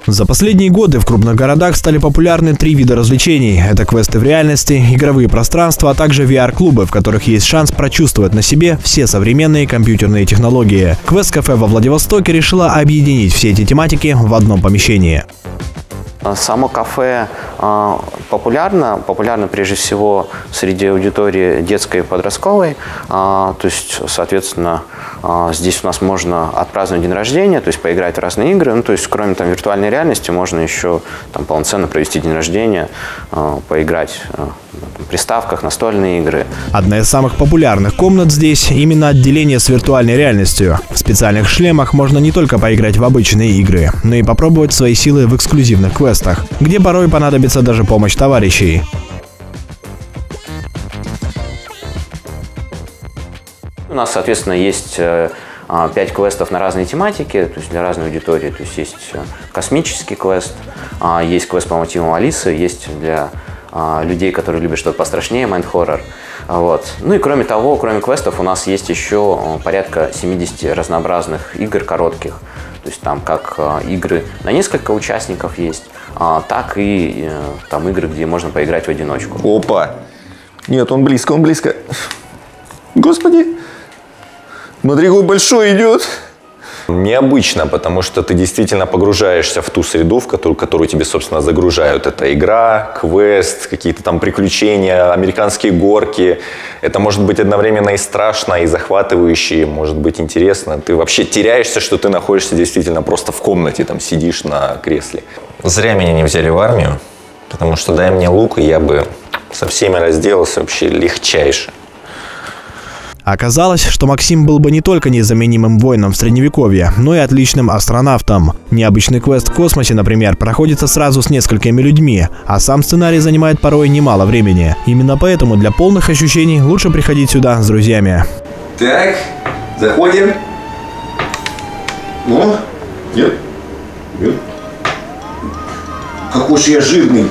За последние годы в крупных городах стали популярны 3 вида развлечений. Это квесты в реальности, игровые пространства, а также VR-клубы, в которых есть шанс прочувствовать на себе все современные компьютерные технологии. Квест-кафе во Владивостоке решила объединить все эти тематики в одном помещении. Само кафе популярно прежде всего среди аудитории детской и подростковой. То есть, соответственно, здесь у нас можно отпраздновать день рождения, то есть поиграть в разные игры. Ну, то есть, кроме виртуальной реальности, можно еще полноценно провести день рождения, поиграть в приставках, настольные игры. Одна из самых популярных комнат здесь именно отделение с виртуальной реальностью. В специальных шлемах можно не только поиграть в обычные игры, но и попробовать свои силы в эксклюзивных квестах, где порой понадобится даже помощь товарищей. У нас, соответственно, есть 5 квестов на разные тематики, то есть для разной аудитории. То есть есть космический квест, есть квест по мотивам Алисы, есть для людей, которые любят что-то пострашнее, майнд-хоррор. Вот. Ну и кроме того, кроме квестов, у нас есть еще порядка 70 разнообразных игр коротких. То есть там как игры на несколько участников есть, так и там игры, где можно поиграть в одиночку. Опа! Нет, он близко, он близко. Господи! Смотри, какой большой идет. Необычно, потому что ты действительно погружаешься в ту среду, в которую тебе, собственно, загружают. Это игра, квест, какие-то там приключения, американские горки. Это может быть одновременно и страшно, и захватывающе, может быть интересно. Ты вообще теряешься, что ты находишься действительно просто в комнате, там сидишь на кресле. Зря меня не взяли в армию, потому что дай мне лук, и я бы со всеми разделался вообще легчайше. Оказалось, что Максим был бы не только незаменимым воином в Средневековье, но и отличным астронавтом. Необычный квест в космосе, например, проходится сразу с несколькими людьми, а сам сценарий занимает порой немало времени. Именно поэтому для полных ощущений лучше приходить сюда с друзьями. Так, заходим. Ну, нет. Какой же я жирный.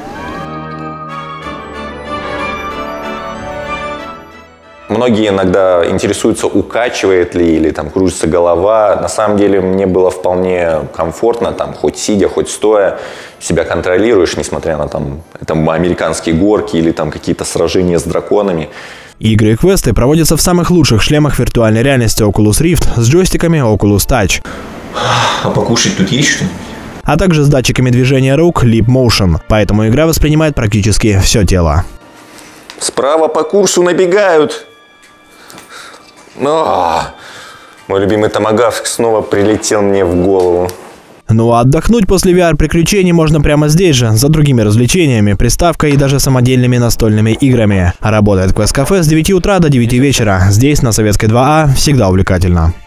Многие иногда интересуются, укачивает ли или там кружится голова. На самом деле мне было вполне комфортно, там, хоть сидя, хоть стоя, себя контролируешь, несмотря на там американские горки или там какие-то сражения с драконами. Игры и квесты проводятся в самых лучших шлемах виртуальной реальности Oculus Rift с джойстиками Oculus Touch. А покушать тут есть что-нибудь? А также с датчиками движения рук Leap Motion, поэтому игра воспринимает практически все тело. Справа по курсу набегают. Мой любимый томагавк снова прилетел мне в голову. Ну а отдохнуть после VR-приключений можно прямо здесь же, за другими развлечениями, приставкой и даже самодельными настольными играми. Работает квест-кафе с 9 утра до 9 вечера. Здесь, на Советской 2А, всегда увлекательно.